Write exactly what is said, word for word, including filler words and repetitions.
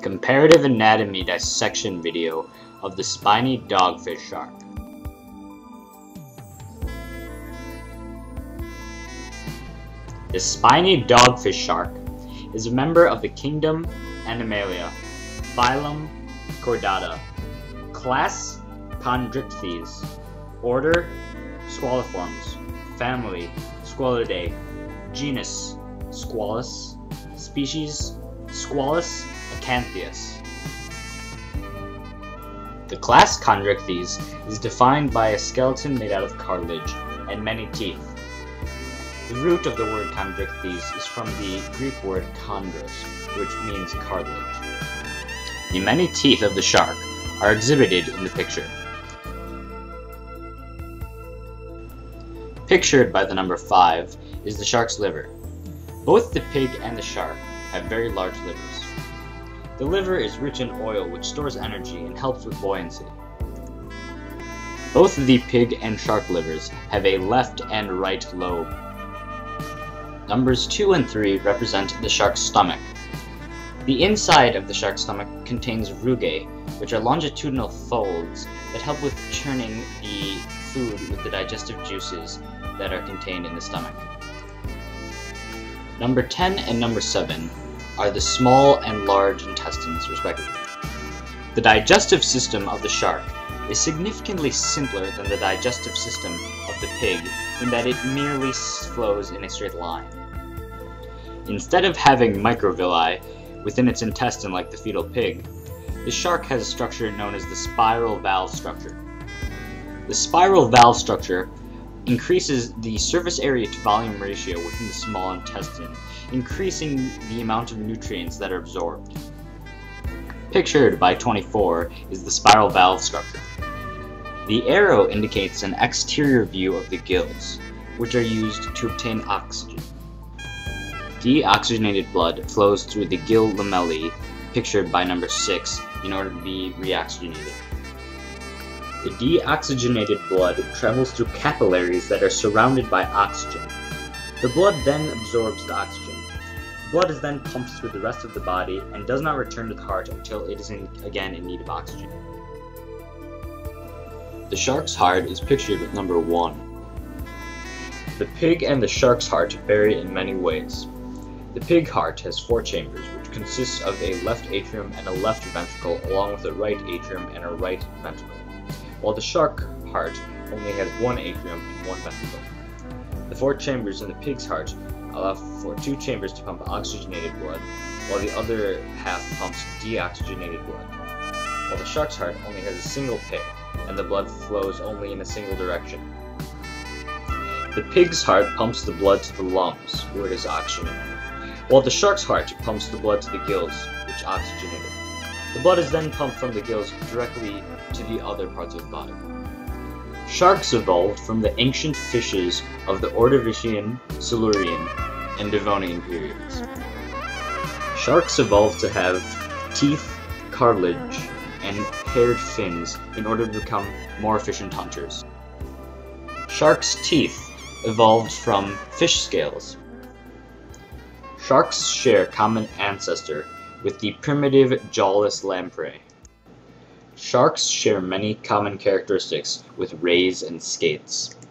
Comparative anatomy dissection video of the spiny dogfish shark. The spiny dogfish shark is a member of the kingdom Animalia, phylum Chordata, class Chondrichthyes, order Squaliformes, family Squalidae, genus Squalus, species Squalus acanthius. The class Chondrichthyes is defined by a skeleton made out of cartilage and many teeth. The root of the word Chondrichthyes is from the Greek word chondros, which means cartilage. The many teeth of the shark are exhibited in the picture. Pictured by the number five is the shark's liver. Both the pig and the shark have very large livers. The liver is rich in oil, which stores energy and helps with buoyancy. Both the pig and shark livers have a left and right lobe. Numbers two and three represent the shark's stomach. The inside of the shark's stomach contains rugae, which are longitudinal folds that help with churning the food with the digestive juices that are contained in the stomach. Number ten and number seven are the small and large intestines, respectively. The digestive system of the shark is significantly simpler than the digestive system of the pig in that it merely flows in a straight line. Instead of having microvilli within its intestine like the fetal pig, the shark has a structure known as the spiral valve structure. The spiral valve structure increases the surface area to volume ratio within the small intestine, increasing the amount of nutrients that are absorbed. Pictured by twenty-four is the spiral valve structure. The arrow indicates an exterior view of the gills, which are used to obtain oxygen. Deoxygenated blood flows through the gill lamellae, pictured by number six, in order to be reoxygenated. The deoxygenated blood travels through capillaries that are surrounded by oxygen. The blood then absorbs the oxygen. The blood is then pumped through the rest of the body and does not return to the heart until it is in, again in need of oxygen. The shark's heart is pictured with number one. The pig and the shark's heart vary in many ways. The pig heart has four chambers, which consists of a left atrium and a left ventricle, along with a right atrium and a right ventricle, while the shark heart only has one atrium and one ventricle. The four chambers in the pig's heart allow for two chambers to pump oxygenated blood, while the other half pumps deoxygenated blood. While the shark's heart only has a single pig, and the blood flows only in a single direction. The pig's heart pumps the blood to the lungs, where it is oxygenated, while the shark's heart pumps the blood to the gills, which oxygenate it. The blood is then pumped from the gills directly to the other parts of the body. Sharks evolved from the ancient fishes of the Ordovician, Silurian, and Devonian periods. Sharks evolved to have teeth, cartilage, and paired fins in order to become more efficient hunters. Sharks' teeth evolved from fish scales. Sharks share common ancestor with the primitive jawless lamprey. Sharks share many common characteristics with rays and skates.